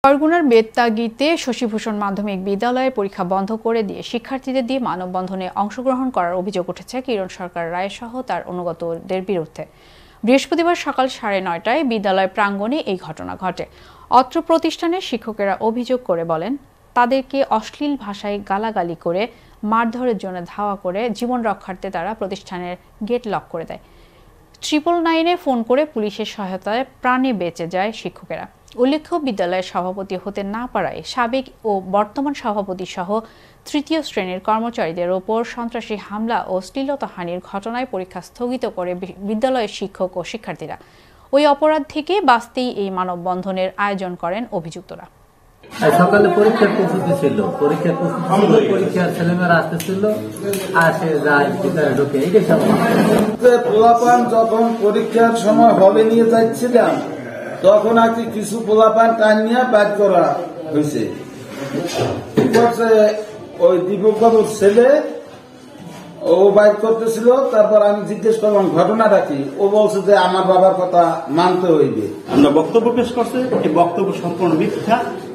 বরগুনার বেত্তাগীতে শশীভূষণ মাধ্যমিক বিদ্যালয়ে পরীক্ষা বন্ধ করে দিয়ে শিক্ষার্থীদের দিয়ে মানববন্ধনে অংশগ্রহণ করার অভিযোগ উঠেছে কিরণ সরকার রায় সহ তার অনুগতদের বিরুদ্ধে। বৃহস্পতিবার সকাল 9:30টায় বিদ্যালয় প্রাঙ্গণে এই ঘটনা ঘটে। অত্র প্রতিষ্ঠানের শিক্ষকেরা অভিযোগ করে বলেন, তাদেরকে অশ্লীল ভাষায় গালাগালি করে মারধরের জন্য ধাওয়া করে জীবন রক্ষার্থে তারা প্রতিষ্ঠানের গেট লক করে দেয়। 999-এ ফোন করে পুলিশের সহায়তায় প্রাণে বেঁচে যায় শিক্ষকেরা। উল্লেখ্য, বিদ্যালয়ের সভাপতি হতে না পারায় সাবেক ও বর্তমান সভাপতি সহ তৃতীয় শ্রেণীর কর্মচারীদের ওপর সন্ত্রাসী হামলা ও শ্লীলতাহানির ঘটনায় পরীক্ষা স্থগিত করে বিদ্যালয়ের শিক্ষক ও শিক্ষার্থীরা। ওই অপরাধ থেকে বাঁচতেই এই মানববন্ধনের আয়োজন করেন অভিযুক্তরা। সকালে পরীক্ষার প্রস্তুতি ছিল, পরীক্ষার ছেলেমেয়েরা আসতেছিল, আসে যায় ভিতরে ঢুকে। এই পোলাপান যখন পরীক্ষার সময় হলে নিয়ে যাচ্ছিলাম, তখন আর কি কিছু পোলাপান টাইম নিয়ে বাইর করা হয়েছে। ওই দীপক বাবুর ছেলে ও বাইর করতেছিল, তারপর আমি জিজ্ঞেস করলাম ঘটনাটা কি। ও বলছে যে আমার বাবার কথা মানতে হইবে। আমরা বক্তব্য পেশ করছে, এই বক্তব্য সম্পূর্ণ মিথ্যা।